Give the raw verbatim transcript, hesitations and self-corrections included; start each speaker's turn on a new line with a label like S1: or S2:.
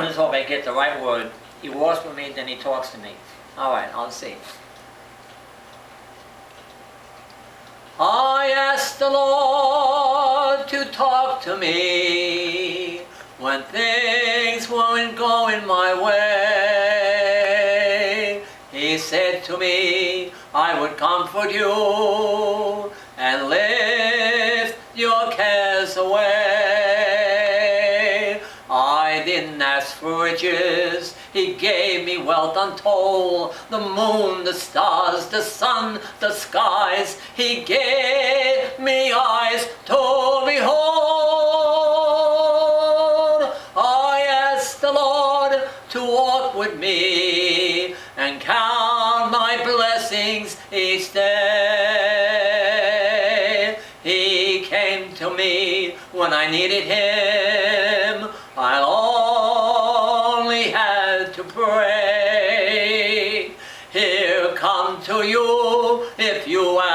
S1: let's hope I get the right word. He walks with me, then he talks to me. All right, I'll see. I asked the Lord to talk to me when things weren't going my way. He said to me, I would comfort you and lift your cares away. I didn't ask for riches, He gave me wealth untold. The moon, the stars, the sun, the skies, He gave me eyes to behold. I asked the Lord to walk with me and count my blessings each day. He came to me when I needed Him. I only had to pray. He'll come to you if you